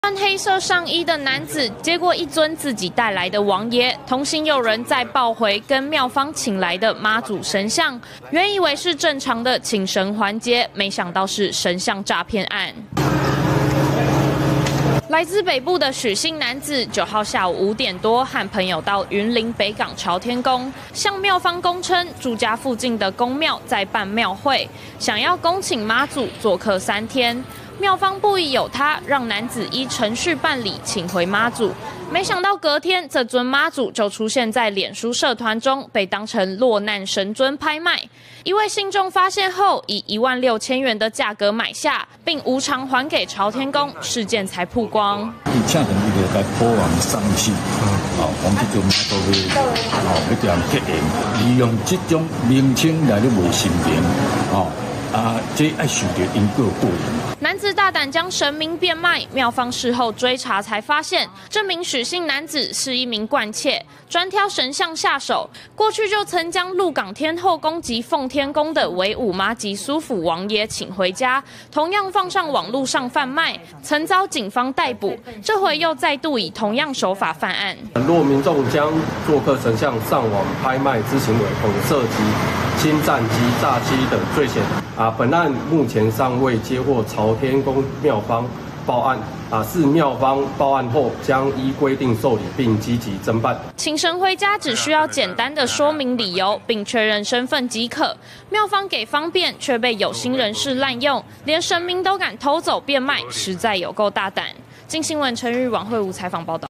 穿黑色上衣的男子接过一尊自己带来的王爷，同行友人再抱回跟庙方请来的妈祖神像，原以为是正常的请神环节，没想到是神像诈骗案。来自北部的许姓男子9号下午5点多，和朋友到云林北港朝天宫，向庙方供称住家附近的宫庙在办庙会，想要恭请妈祖做客3天。庙方不疑有他，让男子依程序办理，请回妈祖。没想到隔天，这尊妈祖就出现在脸书社团中，被当成落难神尊拍卖。一位信众发现后，以16000元的价格买下，并无偿还给朝天宫，事件才曝光。 伊请人伊就来保王送死，往这种都要要点结缘，利用这种名称来咧卖神明，这爱受到因果报应。 男子大胆将神明变卖，庙方事后追查才发现，这名许姓男子是一名惯窃，专挑神像下手。过去就曾将鹿港天后宫及奉天宫的文武妈及苏府王爷请回家，同样放上网络上贩卖，曾遭警方逮捕。这回又再度以同样手法犯案。 若民众将做客神像上网拍卖之行为，恐涉及侵占及诈欺等罪嫌。本案目前尚未接获朝天宫庙方报案，是庙方报案后将依规定受理并积极侦办。 请神回家只需要简单的说明理由，并确认身份即可。庙方给方便，却被有心人士滥用，连神明都敢偷走变卖，实在有够大胆。镜新闻陈玉晚会无采访报道。